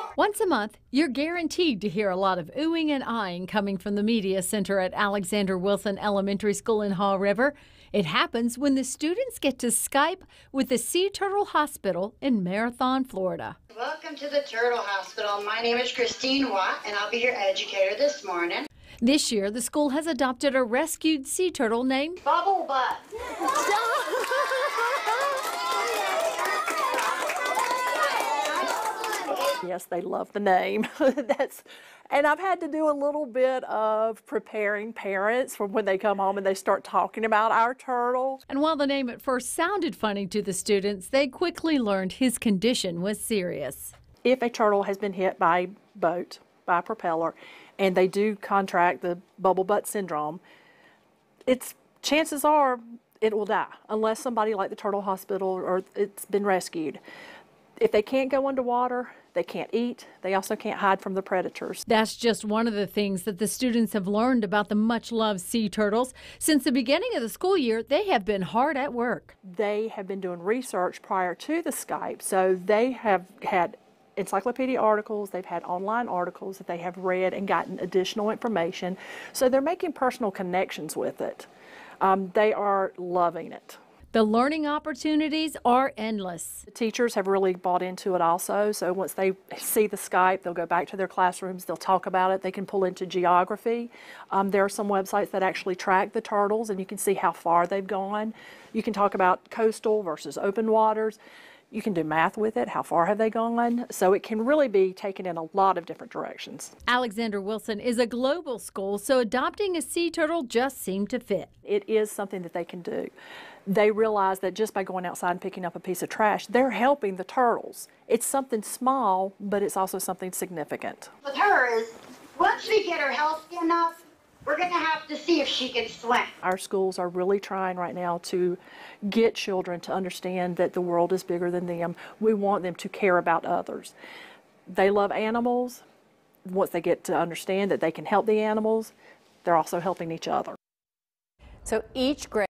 Once a month, you're guaranteed to hear a lot of oohing and eyeing coming from the media center at Alexander Wilson Elementary School in Haw River. It happens when the students get to Skype with the Sea Turtle Hospital in Marathon, Florida. Welcome to the Turtle Hospital. My name is Christine Watt, and I'll be your educator this morning. This year, the school has adopted a rescued sea turtle named Bubble Butt. Yes, they love the name. And I've had to do a little bit of preparing parents for when they come home and they start talking about our turtle. And while the name at first sounded funny to the students, they quickly learned his condition was serious. If a turtle has been hit by a boat, by a propeller, and they do contract the bubble butt syndrome, chances are it will die unless somebody like the Turtle Hospital or it's been rescued. If they can't go underwater, they can't eat. They also can't hide from the predators. That's just one of the things that the students have learned about the much-loved sea turtles. Since the beginning of the school year, they have been hard at work. They have been doing research prior to the Skype, so they have had encyclopedia articles, they've had online articles that they have read and gotten additional information. So they're making personal connections with it. They are loving it. The learning opportunities are endless. The teachers have really bought into it also, so once they see the Skype, they'll go back to their classrooms, they'll talk about it, they can pull into geography. There are some websites that actually track the turtles and you can see how far they've gone. You can talk about coastal versus open waters. You can do math with it, how far have they gone? So it can really be taken in a lot of different directions. Alexander Wilson is a global school, so adopting a sea turtle just seemed to fit. It is something that they can do. They realize that just by going outside and picking up a piece of trash, they're helping the turtles. It's something small, but it's also something significant. With her is, once we get her healthy enough, we're going to have to see if she can swim. Our schools are really trying right now to get children to understand that the world is bigger than them. We want them to care about others. They love animals. Once they get to understand that they can help the animals, they're also helping each other. So each grade